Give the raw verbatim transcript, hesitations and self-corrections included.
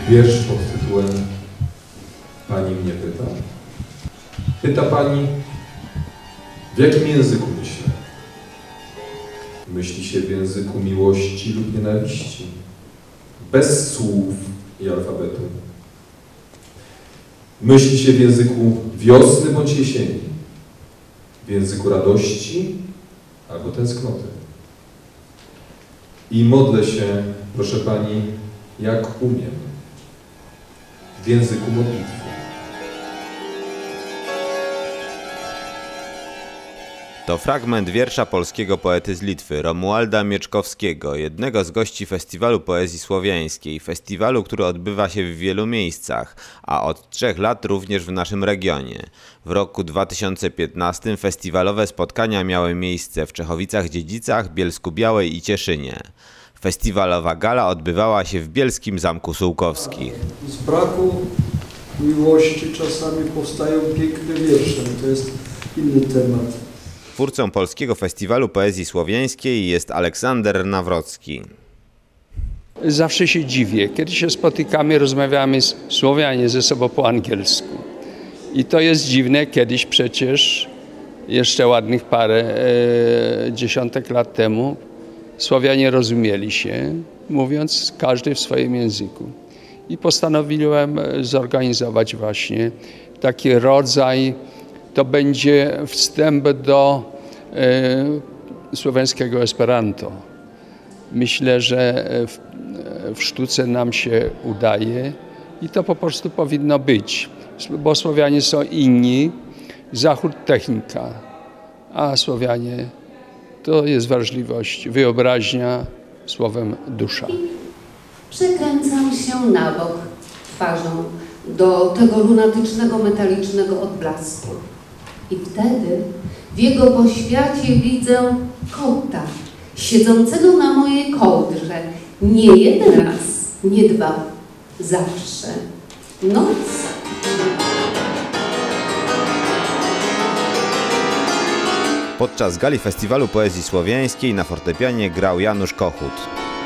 wiersz pod tytułem Pani mnie pyta. Pyta Pani, w jakim języku myślę? Myśli się w języku miłości lub nienawiści, bez słów i alfabetu. Myśli się w języku wiosny bądź jesieni, w języku radości albo tęsknoty. I modlę się, proszę Pani, jak umiem, w języku modlitwy. To fragment wiersza polskiego poety z Litwy, Romualda Mieczkowskiego, jednego z gości Festiwalu Poezji Słowiańskiej, festiwalu, który odbywa się w wielu miejscach, a od trzech lat również w naszym regionie. W roku dwa tysiące piętnastym festiwalowe spotkania miały miejsce w Czechowicach-Dziedzicach, Bielsku-Białej i Cieszynie. Festiwalowa gala odbywała się w bielskim Zamku Sułkowskich. Z braku miłości czasami powstają piękne wiersze. To jest inny temat. Twórcą Polskiego Festiwalu Poezji Słowiańskiej jest Aleksander Nawrocki. Zawsze się dziwię. Kiedy się spotykamy, rozmawiamy z Słowianie ze sobą po angielsku. I to jest dziwne, kiedyś przecież, jeszcze ładnych parę e, dziesiątek lat temu, Słowianie rozumieli się, mówiąc każdy w swoim języku. I postanowiłem zorganizować właśnie taki rodzaj, to będzie wstęp do e, słoweńskiego Esperanto. Myślę, że w, w sztuce nam się udaje i to po prostu powinno być, bo Słowianie są inni, Zachód technika, a Słowianie to jest wrażliwość, wyobraźnia, słowem dusza. Przekręcam się na bok twarzą do tego lunatycznego, metalicznego odblasku. I wtedy w jego poświacie widzę kota, siedzącego na mojej kołdrze. Nie jeden raz, nie dwa, zawsze. Noc. Podczas gali Festiwalu Poezji Słowiańskiej na fortepianie grał Janusz Kochut.